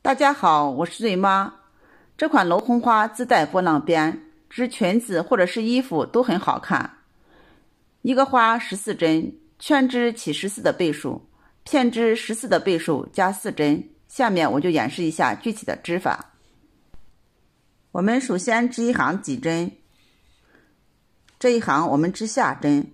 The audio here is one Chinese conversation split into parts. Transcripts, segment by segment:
大家好，我是瑞妈。这款镂空花自带波浪边，织裙子或者是衣服都很好看。一个花14针，全织起14的倍数，片织14的倍数加4针。下面我就演示一下具体的织法。我们首先织一行几针，这一行我们织下针。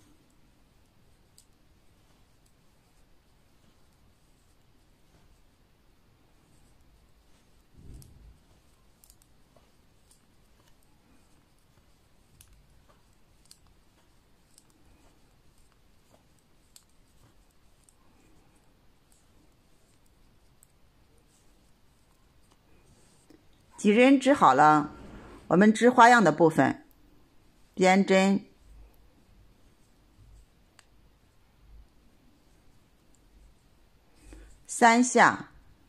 几针织好了，我们织花样的部分，编针，3下，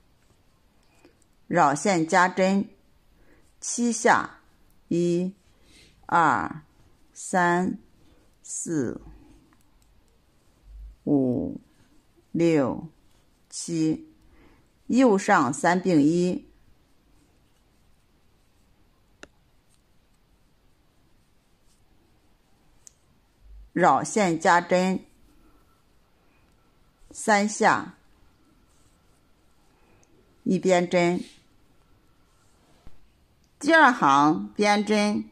绕线加针，7下，1、2、3、4、5、6、7，右上3并1。绕线加针3下，一边针。第二行编针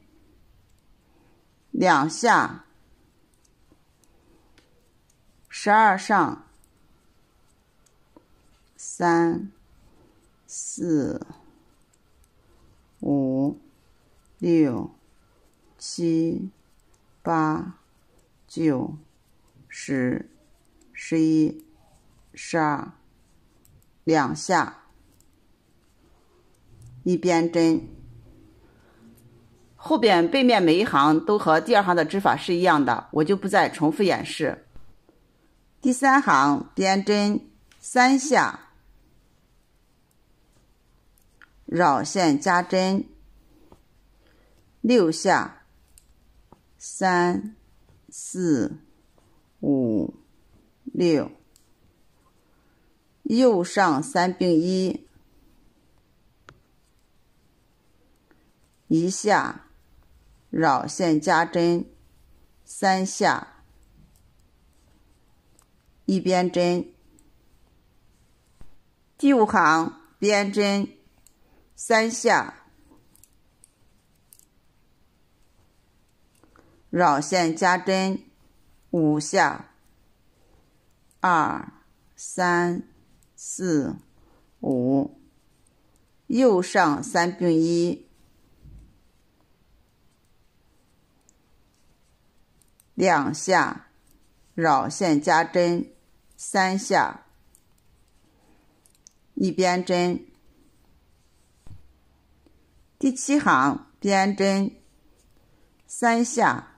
2下，12上3、4、5、6、7、8、9、10、11、12，两下，一边针。后边背面每一行都和第二行的织法是一样的，我就不再重复演示。第三行编针3下，绕线加针6下，3、4、5、6，右上3并1，一下，绕线加针3下，一边针。第五行编针3下，绕线加针5下，2、3、4、5，右上3并1，两下，绕线加针3下，一边针。第七行编针3下，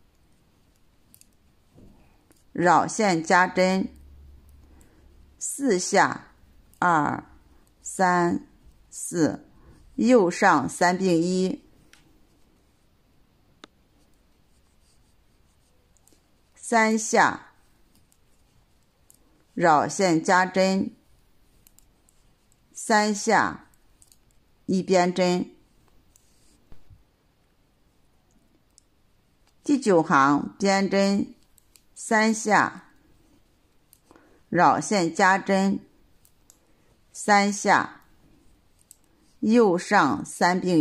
绕线加针4下，2、3、4，右上3并1，3下，绕线加针3下，一边针。第九行编针3下，绕线加针3下，右上3并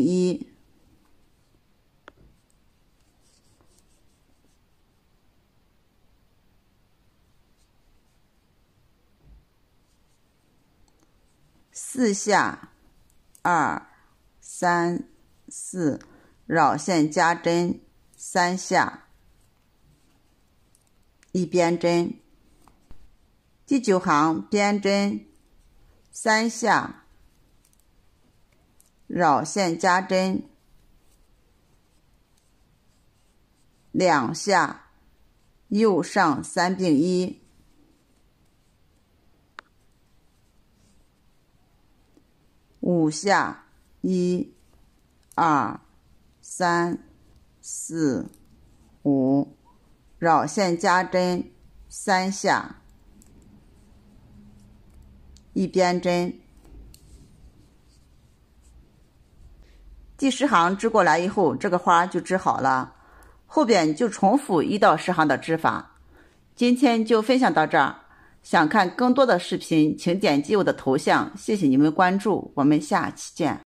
1，4下，2、3、4，绕线加针3下，一边针。第九行编针3下，绕线加针2下，右上3并1，5下，1、2、3、4、5，绕线加针3下，一边针。 第10行织过来以后，这个花就织好了，后边就重复1到10行的织法。今天就分享到这儿，想看更多的视频，请点击我的头像，谢谢你们关注，我们下期见。